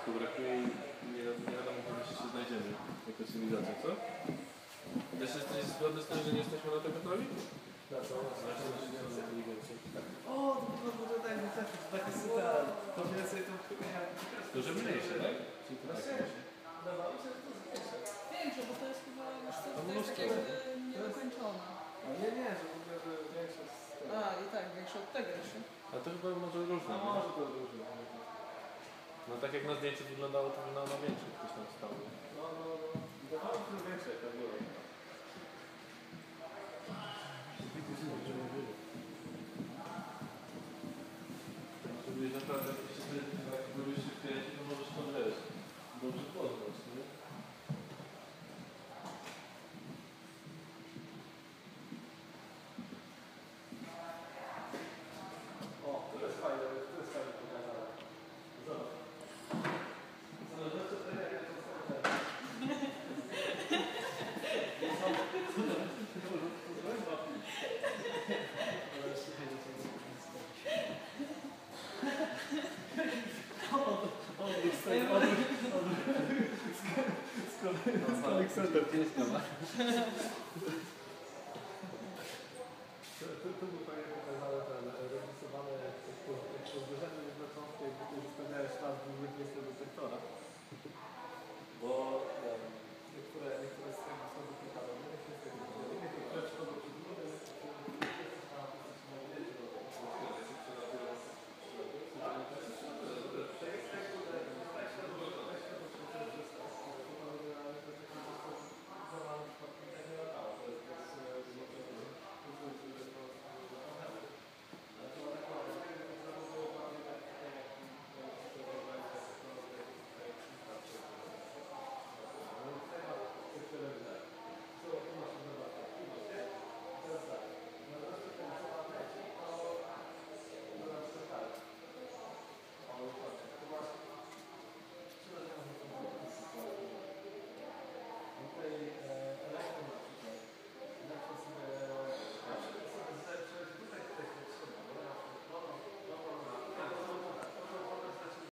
tylko brakuje i nie wiadomo, kiedy się znajdziemy jako cywilizacja, co? Też jesteś zgodny z tym, że nie jesteśmy na to gotowi? Na co? O, to tak, to takie super. To więcej to chyba dużo mniejsze, tak? Czyli to tak Wydawało mi się, że to jest większe. Większe, bo to jest chyba już to jest tak jakby niedokończone. A nie, że w ogóle że większe z tego. A, i tak, większe od tego jeszcze. A to chyba może różne. A może to różne. No tak jak na zdjęciu wyglądało, to na większych gdzieś tam stało. No. Wydawało mi się, że większe jak tam było. Jeżeli naprawdę gdybyś się wkręcił, to możesz to wiesz. Dobrze poznać, nie? O, to jest fajne pokazane. Zobacz. Zależy od tego, jak to Tu był fajnie pokazane ten rozrysowane jak to zderzenie nieznaczące, jakby tu zostawiałeś ślad dwóch z detektora.